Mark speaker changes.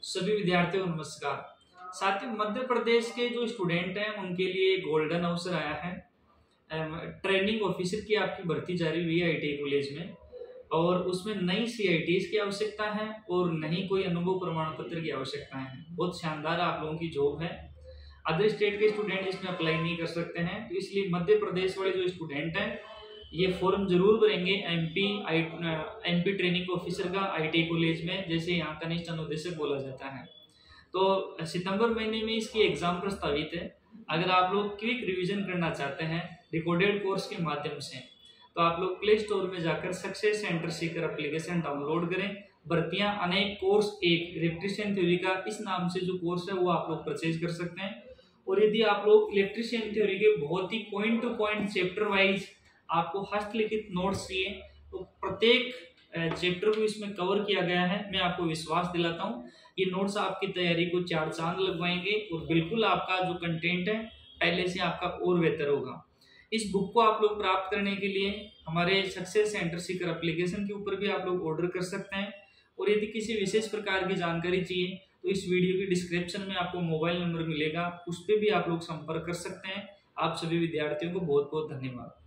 Speaker 1: सभी विद्यार्थियों को नमस्कार। साथियों, मध्य प्रदेश के जो स्टूडेंट हैं उनके लिए गोल्डन अवसर आया है। ट्रेनिंग ऑफिसर की आपकी भर्ती जारी हुई है आईटीआई कॉलेज में, और उसमें नई सीआईटीज की आवश्यकता है और नहीं कोई अनुभव प्रमाण पत्र की आवश्यकता है। बहुत शानदार आप लोगों की जॉब है। अदर स्टेट के स्टूडेंट इसमें अप्लाई नहीं कर सकते हैं, तो इसलिए मध्य प्रदेश वाले जो स्टूडेंट हैं ये फॉर्म जरूर भरेंगे एमपी ट्रेनिंग ऑफिसर का आईटीआई कॉलेज में, जैसे यहाँ कनिष्ठ अनुदेशक बोला जाता है। तो सितंबर महीने में इसकी एग्जाम प्रस्तावित है। अगर आप लोग क्विक रिवीजन करना चाहते हैं रिकॉर्डेड कोर्स के माध्यम से, तो आप लोग प्ले स्टोर में जाकर success centre Sikar application download करें। भर्तियां अनेक कोर्स एक इलेक्ट्रीशियन थ्योरी का इस नाम से जो कोर्स है वो आप लोग परचेज कर सकते हैं। और यदि आप लोग इलेक्ट्रीशियन थ्योरी के बहुत ही point to point chapter wise आपको हस्तलिखित नोट्स चाहिए, तो प्रत्येक चैप्टर को इसमें कवर किया गया है। मैं आपको विश्वास दिलाता हूँ ये नोट्स आपकी तैयारी को चार चांद लगवाएंगे और बिल्कुल आपका जो कंटेंट है पहले से आपका और बेहतर होगा। इस बुक को आप लोग प्राप्त करने के लिए हमारे सक्सेस सेंटर सीकर एप्लीकेशन के ऊपर भी आप लोग ऑर्डर कर सकते हैं। और यदि किसी विशेष प्रकार की जानकारी चाहिए तो इस वीडियो की डिस्क्रिप्शन में आपको मोबाइल नंबर मिलेगा, उस पर भी आप लोग संपर्क कर सकते हैं। आप सभी विद्यार्थियों को बहुत बहुत धन्यवाद।